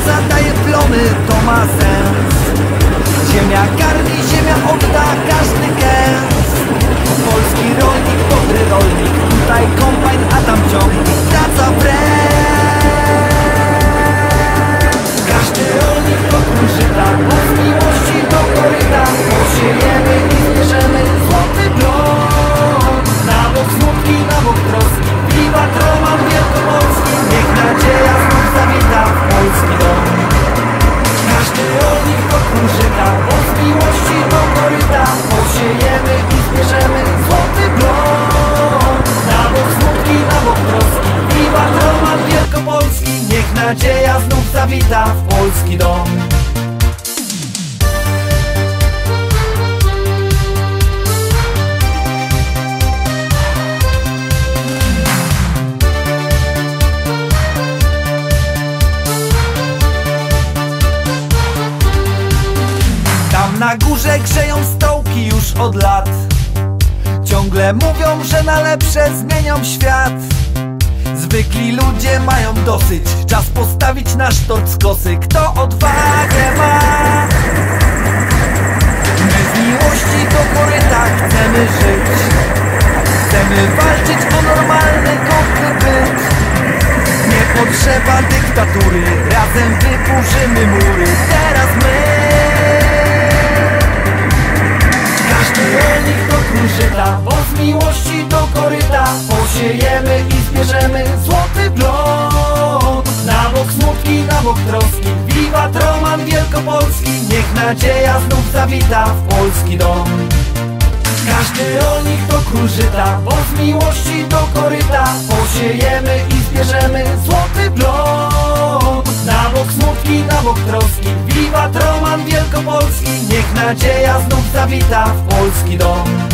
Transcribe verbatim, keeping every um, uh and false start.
praca daje plomy, to ma sens. Ziemia karmi, ziemia odda każdy gęs. Polski rolnik, dobry rolnik, tutaj kombajn, a tam ciągnik, praca wręcz. Każdy rolnik to król żyta, bo z miłości do koryta posiejemy i zbierzemy złoty plon. Na bok smutki, na bok troski, wiwat Roman Wielkopolski, niech nadzieja znów zawita w polski dom. Każdy rolnik to król żyta, bo z miłości do koryta posiejemy i zbierzemy złoty plon. Na bok smutki, na bok troski, wiwat Roman Wielkopolski, niech nadzieja znów zawita w polski dom. Na górze grzeją stołki już od lat. Ciągle mówią, że na lepsze zmienią świat. Zwykli ludzie mają dosyć, czas postawić nasz tort z kosy. Kto odwagę ma? My z miłości do koryta chcemy żyć. Chcemy walczyć o normalny, godny byt. Nie potrzeba dyktatury, razem wyburzymy mury. Teraz my. Każdy rolnik to król żyta, bo z miłości do koryta posiejemy i zbierzemy złoty plon. Na bok smutki, na bok troski, wiwat Roman Wielkopolski, niech nadzieja znów zawita w polski dom. Każdy rolnik to król żyta, bo z miłości do koryta posiejemy i zbierzemy złoty plon. Na bok smutki, na bok troski, wiwat Roman Wielkopolski, niech nadzieja znów zawita w polski dom.